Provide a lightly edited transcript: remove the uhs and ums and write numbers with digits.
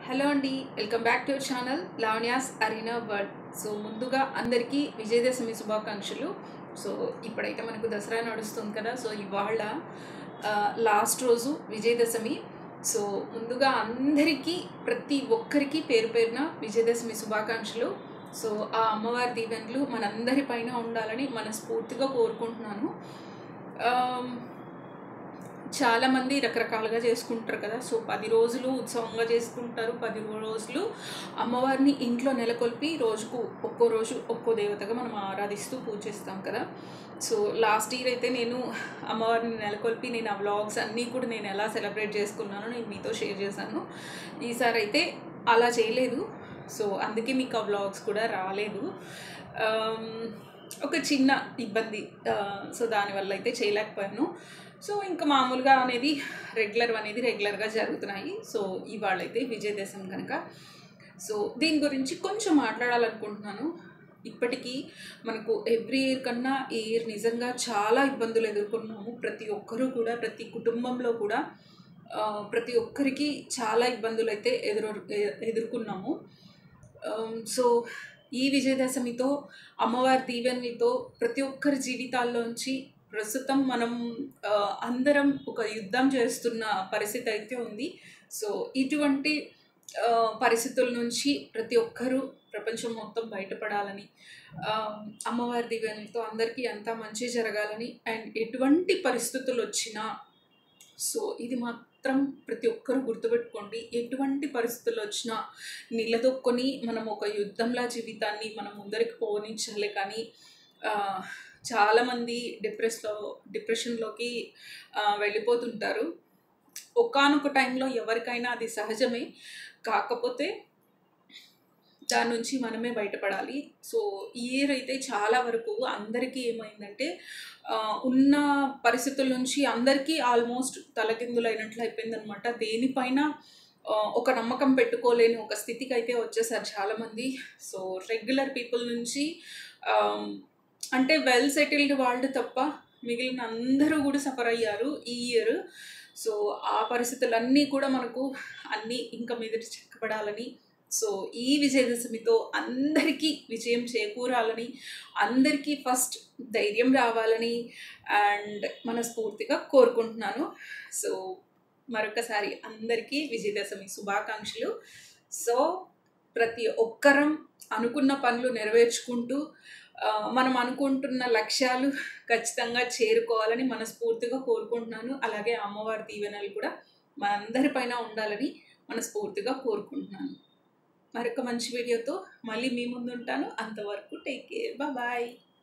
Hello అండి, welcome back to our channel Lavanya's arena world. So ముందుగా అందరికీ విజయదశమి శుభాకాంక్షలు. సో ఇప్పుడైతే మనకు దసరా నడుస్తుంది కదా. సో ఇవాళ లాస్ట్ రోజు విజయదశమి. సో ముందుగా అందరికీ ప్రతి ఒక్కరికి పేరు పేరున విజయదశమి శుభాకాంక్షలు. సో ఆ అమ్మవారి దీవెనలు మనందరి పైన ఉండాలని మనస్ఫూర్తిగా కోరుకుంటున్నాను. చాలామంది రకరకాలుగా చేసుకుంటారు కదా. సో 10 రోజులు ఉత్సవంగా చేసుకుంటారు, 10 రోజులు అమ్మవారిని ఇంట్లో నెలకొల్పి రోజుకు ఒక్కో రోజు ఒక్కో దేవతగా మనం ఆరాధిస్తూ పూజ చేస్తాం కదా. సో లాస్ట్ ఇయర్ అయితే నేను అమ్మవారిని నెలకొల్పి నేను ఆ వ్లాగ్స్ అన్నీ కూడా నేను ఎలా సెలబ్రేట్ చేసుకున్నానో నేను మీతో షేర్ చేశాను. ఈసారి అయితే అలా చేయలేదు. సో అందుకే మీకు ఆ వ్లాగ్స్ కూడా రాలేదు. ఒక చిన్న ఇబ్బంది, సో దానివల్ల అయితే చేయలేకపోయాను. సో ఇంకా మామూలుగా అనేది రెగ్యులర్గా జరుగుతున్నాయి. సో ఇవాళ అయితే విజయదశమి కనుక సో దీని గురించి కొంచెం మాట్లాడాలనుకుంటున్నాను. ఇప్పటికీ మనకు ఎవ్రీ ఇయర్ కన్నా ఈ ఇయర్ నిజంగా చాలా ఇబ్బందులు ఎదుర్కొన్నాము. ప్రతి ఒక్కరూ కూడా, ప్రతి కుటుంబంలో కూడా ప్రతి ఒక్కరికి చాలా ఇబ్బందులు అయితే ఎదుర్కొన్నాము. సో ఈ విజయదశమితో అమ్మవారి దీవెనలతో ప్రతి ఒక్కరి జీవితాల్లోంచి ప్రస్తుతం మనం అందరం ఒక యుద్ధం చేస్తున్న పరిస్థితి అయితే ఉంది. సో ఇటువంటి పరిస్థితుల నుంచి ప్రతి ఒక్కరూ ప్రపంచం మొత్తం బయటపడాలని, అమ్మవారి దీవెనలతో అందరికీ అంతా మంచి జరగాలని, అండ్ ఎటువంటి పరిస్థితులు వచ్చినా సో ఇది మాత్రం ప్రతి ఒక్కరూ గుర్తుపెట్టుకోండి. ఎటువంటి పరిస్థితులు వచ్చినా నిలదొక్కొని మనం ఒక యుద్ధంలా జీవితాన్ని మనం ముందరికి పోనించాలి. కానీ చాలామంది డిప్రెషన్లోకి వెళ్ళిపోతుంటారు. ఒకానొక టైంలో ఎవరికైనా అది సహజమే, కాకపోతే దాని నుంచి మనమే బయటపడాలి. సో ఈ ఇయర్ అయితే చాలా వరకు అందరికీ ఏమైందంటే ఉన్న పరిస్థితుల నుంచి అందరికీ ఆల్మోస్ట్ తలకిందులైనట్లు అయిపోయిందనమాట. దేనిపైన ఒక నమ్మకం పెట్టుకోలేని ఒక స్థితికి అయితే వచ్చేసారు చాలామంది. సో రెగ్యులర్ పీపుల్ నుంచి అంటే వెల్ సెటిల్డ్ వాళ్ళు తప్ప మిగిలిన అందరూ కూడా సఫర్ అయ్యారు ఈ ఇయర్. సో ఆ పరిస్థితులన్నీ కూడా మనకు అన్నీ ఇంకా మీద చెక్కబడాలని, సో ఈ విజయదశమితో అందరికీ విజయం చేకూరాలని, అందరికీ ఫస్ట్ ధైర్యం రావాలని అండ్ మనస్ఫూర్తిగా కోరుకుంటున్నాను. సో మరొకసారి అందరికీ విజయదశమి శుభాకాంక్షలు. సో ప్రతి ఒక్కరం అనుకున్న పనులు నెరవేర్చుకుంటూ మనం అనుకుంటున్న లక్ష్యాలు ఖచ్చితంగా చేరుకోవాలని మనస్ఫూర్తిగా కోరుకుంటున్నాను. అలాగే అమ్మవారి దీవెనలు కూడా మనందరిపైన ఉండాలని మనస్ఫూర్తిగా కోరుకుంటున్నాను. మరొక మంచి వీడియోతో మళ్ళీ మీ ముందు ఉంటాను. అంతవరకు టేక్ కేర్, బాయ్.